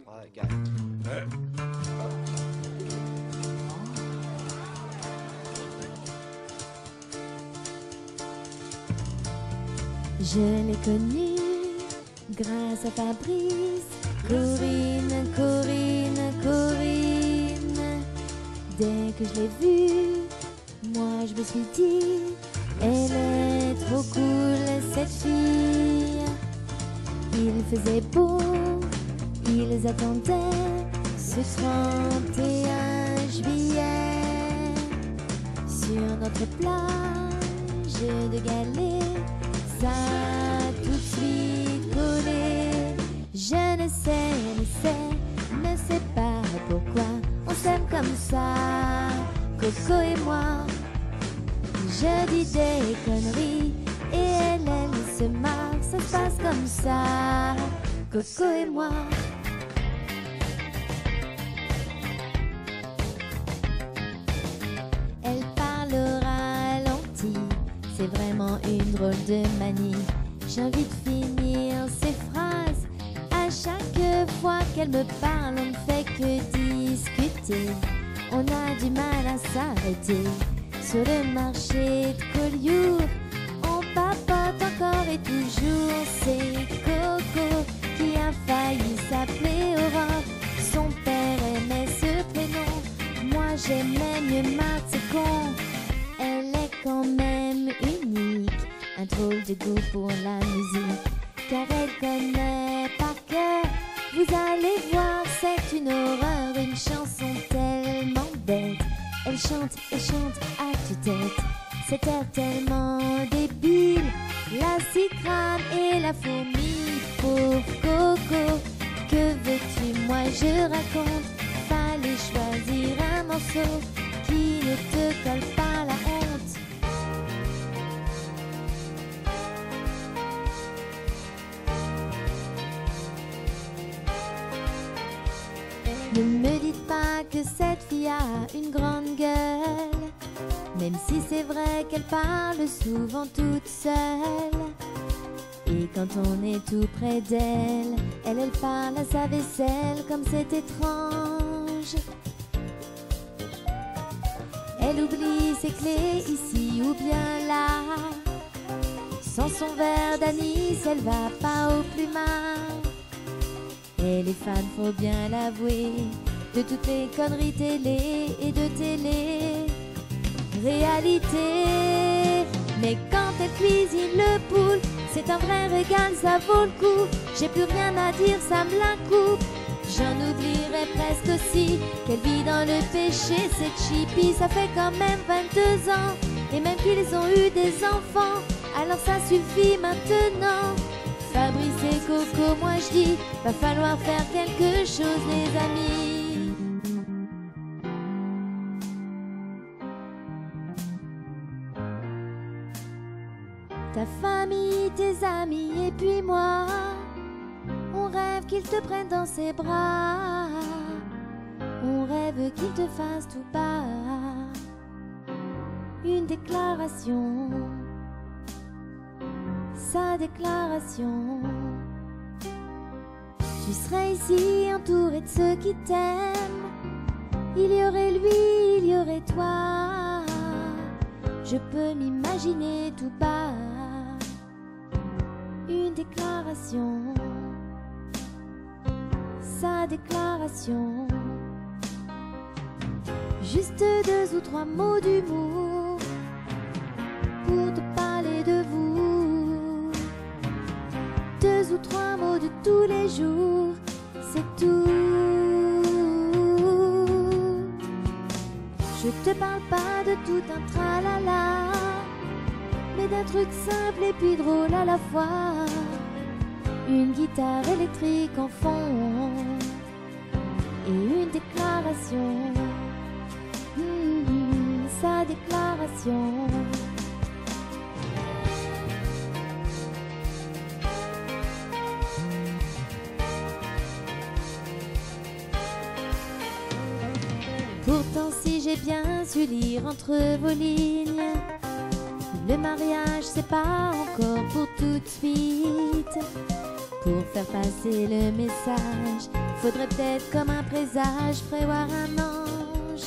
Ouais, carré. Je l'ai connu grâce à Fabrice. Corinne, Corinne, Corinne. Dès que je l'ai vue, moi je me suis dit, elle est trop cool cette fille. Il faisait beau, ils attendaient ce 31 juillet. Sur notre plage de galets, ça a tout de suite collé. Je ne sais pas pourquoi on s'aime comme ça, Coco et moi. Je dis des conneries et elle se marre, ça se passe comme ça, Coco et moi. Elle parle au ralenti, c'est vraiment une drôle de manie. J'ai envie de finir ses phrases. À chaque fois qu'elle me parle, on ne fait que discuter. On a du mal à s'arrêter. Sur le marché de Collioure, on papote encore et toujours. C'est Coco qui a failli s'appeler Aurore. Son père aimait ce prénom, moi j'aimais mieux Marthe, c'est con. Elle est quand même unique, un drôle de goût pour la musique, car elle connaît par cœur. Vous allez voir, c'est une horreur, une chanson tellement bête. Elle chante à tue-tête, cet air tellement débile. La cicrane et la fourmi, pauvre Coco. Que veux-tu, moi je raconte. Fallait choisir un morceau qui ne te colle pas la honte. Ne me dites pas que cette fille a une grande gueule, même si c'est vrai qu'elle parle souvent toute seule. Et quand on est tout près d'elle, elle parle à sa vaisselle comme c'est étrange. Elle oublie ses clés ici ou bien là. Sans son verre d'anis, elle va pas au plumard. Et les fans, faut bien l'avouer, de toutes les conneries télé et de télé-réalité. Mais quand elle cuisine le poule, c'est un vrai régal, ça vaut le coup. J'ai plus rien à dire, ça me la coupe. J'en oublierais presque aussi qu'elle vit dans le péché, cette chipie. Ça fait quand même 22 ans, et même qu'ils ont eu des enfants, alors ça suffit maintenant. Fabrice et Coco, moi je dis, va falloir faire quelque chose les amis. Ta famille, tes amis et puis moi, on rêve qu'il te prenne dans ses bras. On rêve qu'il te fasse tout bas une déclaration. Sa déclaration. Tu serais ici entouré de ceux qui t'aiment. Il y aurait lui, il y aurait toi. Je peux m'imaginer tout bas une déclaration. Sa déclaration. Juste 2 ou 3 mots d'humour pour te parler de vous. 2 ou 3 mots de tous les jours, c'est tout. Je te parle pas de tout un tralala, mais d'un truc simple et puis drôle à la fois. Une guitare électrique en fond et une déclaration. Sa déclaration. Pourtant si j'ai bien su lire entre vos lignes, le mariage c'est pas encore pour tout de suite. Pour faire passer le message, Faudrait peut-être comme un présage prévoir un ange.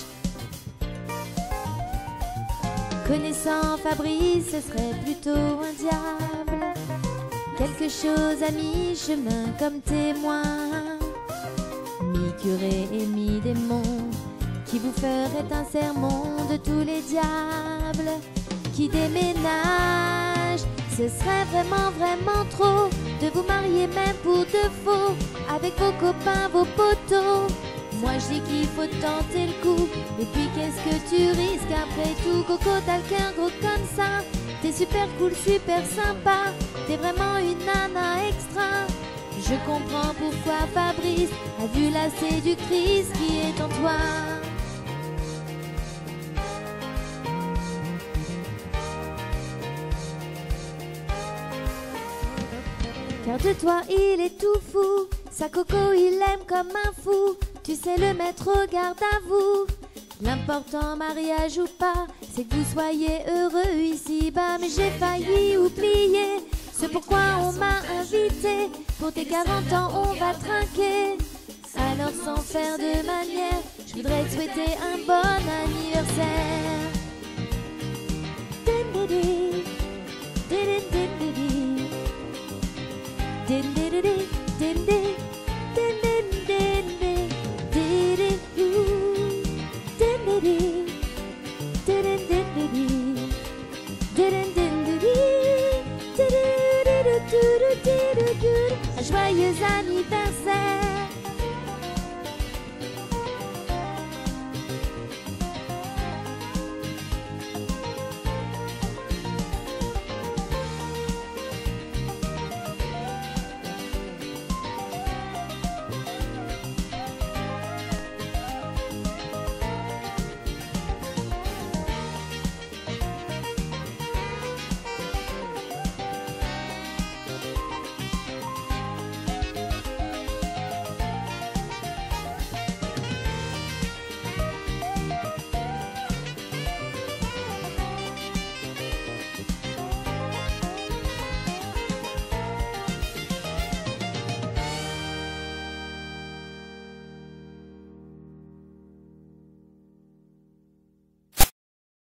Connaissant Fabrice, ce serait plutôt un diable. Quelque chose à mi-chemin comme témoin, mi-curé et mi-démon, qui vous ferait un sermon de tous les diables qui déménagent. Ce serait vraiment, vraiment trop de vous marier même pour de faux, avec vos copains, vos potos. Moi je dis qu'il faut tenter le coup. Et puis qu'est-ce que tu risques après tout? Coco, t'as le cœur gros comme ça. T'es super cool, super sympa. T'es vraiment une nana extra. Je comprends pourquoi Fabrice a vu la séductrice qui est en toi. Car de toi il est tout fou. Sa coco il aime comme un fou. Tu sais le mettre au garde à vous. L'important, mariage ou pas, c'est que vous soyez heureux ici-bas. Mais j'ai failli oublier ce pourquoi on m'a invité. Pour tes 40 ans on va trinquer. Alors sans faire de manière, je voudrais te souhaiter un bon anniversaire. Din, din, din, din.